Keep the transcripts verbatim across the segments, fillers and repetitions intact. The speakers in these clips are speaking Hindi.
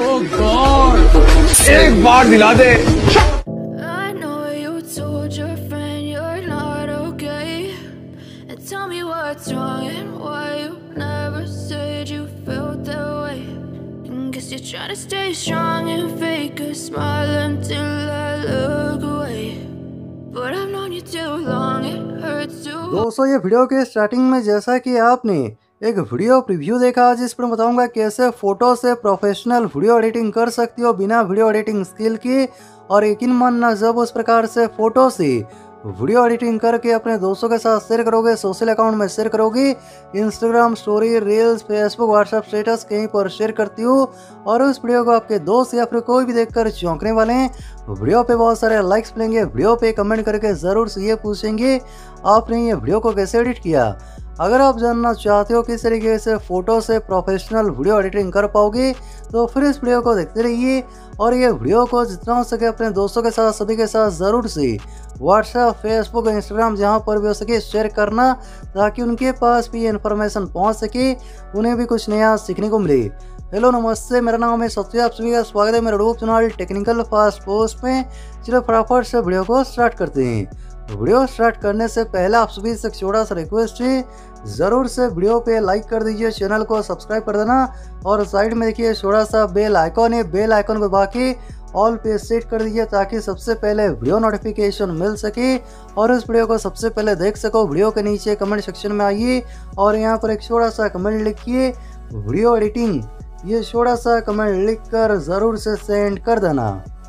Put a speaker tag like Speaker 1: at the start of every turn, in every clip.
Speaker 1: ओह गॉड, एक बार दिला दे।
Speaker 2: I know you told your friend you're not okay, and tell me what's wrong and why you never said you felt that way. And guess you're trying to stay strong and fake a smile until I look away, but I've known you too long, it hurts to।
Speaker 3: दोस्तों ये वीडियो के स्टार्टिंग में जैसा कि आपने एक वीडियो प्रीव्यू देखा, जिस पर बताऊंगा कैसे फोटो से प्रोफेशनल वीडियो एडिटिंग कर सकती हो बिना वीडियो एडिटिंग स्किल की। और यकीन मानना, जब उस प्रकार से फोटो से वीडियो एडिटिंग करके अपने दोस्तों के साथ शेयर करोगे, सोशल अकाउंट में शेयर करोगे, Instagram story, reels, Facebook, WhatsApp status कहीं पर शेयर करती हो और उस वीडियो को आपके दोस्त या फिर कोई भी देखकर चौंकने वाले हैं। वीडियो पे बहुत सारे लाइक्स मिलेंगे, वीडियो पे कमेंट करके ज़रूर से ये पूछेंगे आपने ये वीडियो को कैसे एडिट किया। अगर आप जानना चाहते हो किस तरीके से फ़ोटो से प्रोफेशनल वीडियो एडिटिंग कर पाओगे तो फिर इस वीडियो को देखते रहिए और ये वीडियो को जितना हो सके अपने दोस्तों के साथ, सभी के साथ ज़रूर से व्हाट्सएप, फेसबुक, इंस्टाग्राम जहाँ पर भी हो सके शेयर करना, ताकि उनके पास भी ये इन्फॉर्मेशन पहुँच सके, उन्हें भी कुछ नया सीखने को मिले। हेलो नमस्ते, मेरा नाम है सत्य, आप सभी का स्वागत है मेरे YouTube channel technical fast post में। चलो फटाफट से वीडियो को स्टार्ट करते हैं। वीडियो स्टार्ट करने से पहले आप सभी से छोटा सा रिक्वेस्ट है, ज़रूर से वीडियो पे लाइक कर दीजिए, चैनल को सब्सक्राइब कर देना और साइड में देखिए छोटा सा बेल आइकॉन है, बेल आइकॉन को दबा के ऑल पे सेट कर दीजिए ताकि सबसे पहले वीडियो नोटिफिकेशन मिल सके और उस वीडियो को सबसे पहले देख सको। वीडियो के नीचे कमेंट सेक्शन में आइए और यहाँ पर एक छोटा सा कमेंट लिखिए वीडियो एडिटिंग, ये छोटा सा कमेंट लिख कर ज़रूर से सेंड कर देना।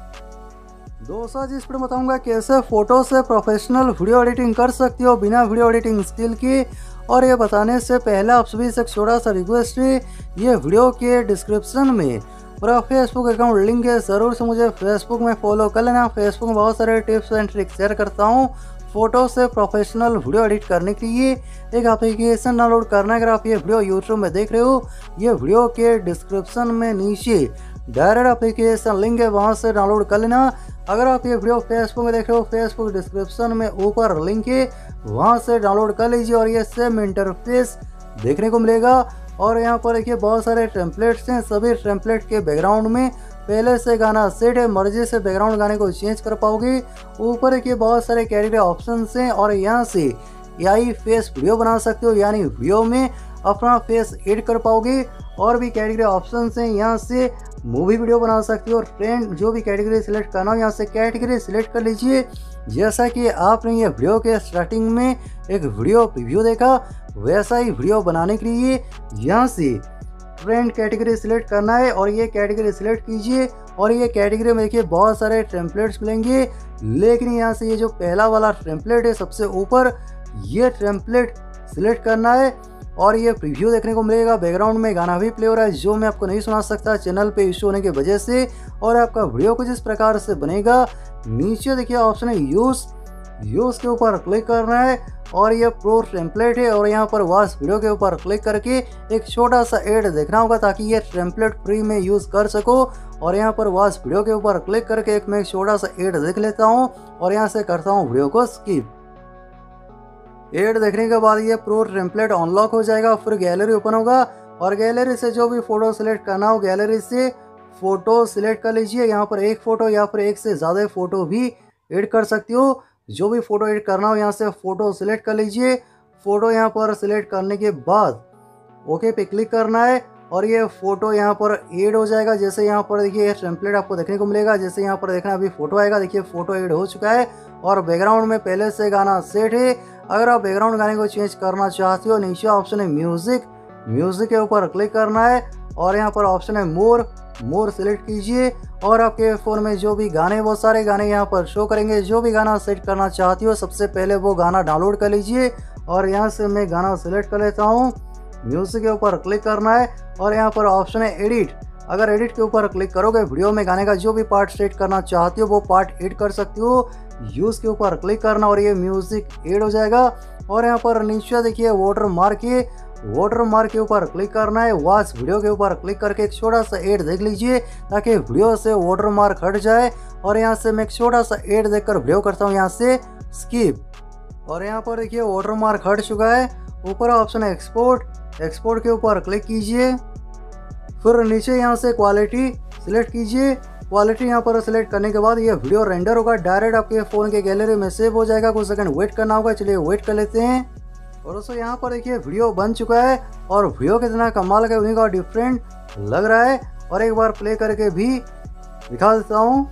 Speaker 3: दोस्तों जिस पर बताऊंगा कैसे फ़ोटो से प्रोफेशनल वीडियो एडिटिंग कर सकती हो बिना वीडियो एडिटिंग स्किल की। और ये बताने से पहले आप सभी से छोटा सा रिक्वेस्ट है, ये वीडियो के डिस्क्रिप्शन में मेरा फेसबुक अकाउंट लिंक है, ज़रूर से मुझे फेसबुक में फॉलो कर लेना। फेसबुक में बहुत सारे टिप्स एंड ट्रिक्स शेयर करता हूँ फ़ोटो से प्रोफेशनल वीडियो एडिट करने के लिए। एक एप्लीकेशन डाउनलोड करना है, अगर आप ये वीडियो यूट्यूब में देख रहे हो, ये वीडियो के डिस्क्रिप्शन में नीचे डायरेक्ट एप्लीकेशन लिंक है, वहाँ से डाउनलोड कर लेना। अगर आप ये वीडियो फेसबुक में देख रहे हो, फेसबुक डिस्क्रिप्शन में ऊपर लिंक है, वहाँ से डाउनलोड कर लीजिए और ये सेम इंटरफेस देखने को मिलेगा। और यहाँ पर देखिए बहुत सारे टेम्पलेट्स हैं, सभी टेम्पलेट के बैकग्राउंड में पहले से गाना सेट है, मर्जी से बैकग्राउंड गाने को चेंज कर पाओगे। ऊपर देखिए बहुत सारे कैटेगरी ऑप्शन हैं और यहाँ से एआई फेस वीडियो बना सकते हो, यानी वीडियो में अपना फेस एड कर पाओगे। और भी कैटेगरी ऑप्शन हैं, यहाँ से मूवी वीडियो बना सकते हो। ट्रेंड जो भी कैटेगरी सिलेक्ट करना हो यहाँ से कैटेगरी सिलेक्ट कर लीजिए। जैसा कि आपने ये वीडियो के स्टार्टिंग में एक वीडियो प्रीव्यू देखा, वैसा ही वीडियो बनाने के लिए यहाँ से ट्रेंड कैटेगरी सिलेक्ट करना है और ये कैटेगरी सिलेक्ट कीजिए। और ये कैटेगरी में देखिए बहुत सारे टेम्पलेट्स मिलेंगे, लेकिन यहाँ से ये जो पहला वाला टेम्पलेट है सबसे ऊपर, ये टेम्पलेट सिलेक्ट करना है और ये प्रीव्यू देखने को मिलेगा। बैकग्राउंड में गाना भी प्ले हो रहा है जो मैं आपको नहीं सुना सकता चैनल पे इशू होने की वजह से। और आपका वीडियो कुछ इस प्रकार से बनेगा। नीचे देखिए ऑप्शन है यूज़, यूज़ के ऊपर क्लिक करना है और ये प्रो टेम्पलेट है और यहाँ पर वॉच वीडियो के ऊपर क्लिक करके एक छोटा सा एड देखना होगा ताकि ये टेम्पलेट फ्री में यूज़ कर सको। और यहाँ पर वॉच वीडियो के ऊपर क्लिक करके एक मैं एक छोटा सा एड देख लेता हूँ और यहाँ से करता हूँ वीडियो को स्किप। एड देखने के बाद ये प्रो टेम्पलेट अनलॉक हो जाएगा, फिर गैलरी ओपन होगा और गैलरी से जो भी फ़ोटो सिलेक्ट करना हो गैलरी से फ़ोटो सिलेक्ट कर लीजिए। यहाँ पर एक फ़ोटो या फिर एक से ज़्यादा फ़ोटो भी ऐड कर सकती हो। जो भी फ़ोटो ऐड करना हो यहाँ से फ़ोटो सिलेक्ट कर लीजिए। फ़ोटो यहाँ पर सिलेक्ट करने के बाद ओके पे क्लिक करना है और ये फ़ोटो यहाँ पर ऐड हो जाएगा। जैसे यहाँ पर देखिए ये टेम्पलेट आपको देखने को मिलेगा, जैसे यहाँ पर देखना अभी फ़ोटो आएगा, देखिए फ़ोटो ऐड हो चुका है और बैकग्राउंड में पहले से गाना सेट है। अगर आप बैकग्राउंड गाने को चेंज करना चाहते हो, नीचे ऑप्शन है म्यूज़िक, म्यूज़िक के ऊपर क्लिक करना है और यहाँ पर ऑप्शन है मोर, मोर सेलेक्ट कीजिए और आपके फ़ोन में जो भी गाने, वो सारे गाने यहाँ पर शो करेंगे। जो भी गाना सेट करना चाहती हो सबसे पहले वो गाना डाउनलोड कर लीजिए और यहाँ से मैं गाना सेलेक्ट कर लेता हूँ। म्यूज़िक के ऊपर क्लिक करना है और यहाँ पर ऑप्शन है एडिट। अगर एडिट के ऊपर क्लिक करोगे वीडियो में गाने का जो भी पार्ट सेट करना चाहती हो वो पार्ट एड कर सकती हो। यूज़ के ऊपर क्लिक करना और ये म्यूज़िक ऐड हो जाएगा। और यहाँ पर नीचे देखिए वाटर मार्क है, वाटर मार्क के ऊपर क्लिक करना है। वॉच वीडियो के ऊपर क्लिक करके एक छोटा सा ऐड देख लीजिए ताकि वीडियो से वाटर मार्क हट जाए। और यहाँ से मैं एक छोटा सा ऐड देखकर वीडियो करता हूँ यहाँ से स्किप। और यहाँ पर देखिए वाटर मार्क हट चुका है। ऊपर ऑप्शन है एक्सपोर्ट, एक्सपोर्ट के ऊपर क्लिक कीजिए। फिर नीचे यहाँ से क्वालिटी सिलेक्ट कीजिए। क्वालिटी यहाँ पर सिलेक्ट करने के बाद ये वीडियो रेंडर होगा, डायरेक्ट आपके फ़ोन के गैलरी में सेव हो जाएगा। कुछ सेकंड वेट करना होगा, चलिए वेट कर लेते हैं। और दोस्तों यहाँ पर देखिए वीडियो बन चुका है और वीडियो कितना कमाल का यूनिक और डिफरेंट लग रहा है। और एक बार प्ले करके भी दिखा देता हूँ।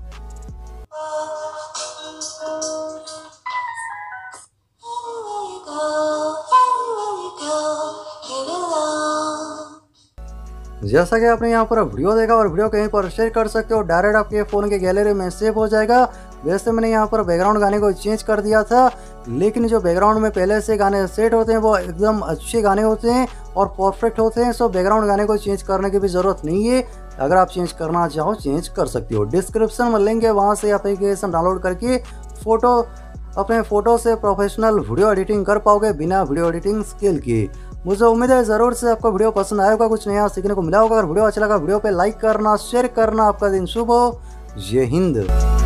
Speaker 3: जैसा कि आपने यहाँ पर वीडियो देखा और वीडियो कहीं पर शेयर कर सकते हो, डायरेक्ट आपके फ़ोन के गैलरी में सेव हो जाएगा। वैसे मैंने यहाँ पर बैकग्राउंड गाने को चेंज कर दिया था, लेकिन जो बैकग्राउंड में पहले से गाने सेट होते हैं वो एकदम अच्छे गाने होते हैं और परफेक्ट होते हैं। सो बैकग्राउंड गाने को चेंज करने की भी ज़रूरत नहीं है। अगर आप चेंज करना चाहो चेंज कर सकते हो। डिस्क्रिप्शन में लिंक है, वहाँ से एप्लीकेशन डाउनलोड करके फ़ोटो अपने फ़ोटो से प्रोफेशनल वीडियो एडिटिंग कर पाओगे बिना वीडियो एडिटिंग स्किल के। मुझे उम्मीद है ज़रूर से आपको वीडियो पसंद आया होगा, कुछ नया सीखने को मिला होगा। अगर वीडियो अच्छा लगा वीडियो पे लाइक करना, शेयर करना। आपका दिन शुभ हो। जय हिंद।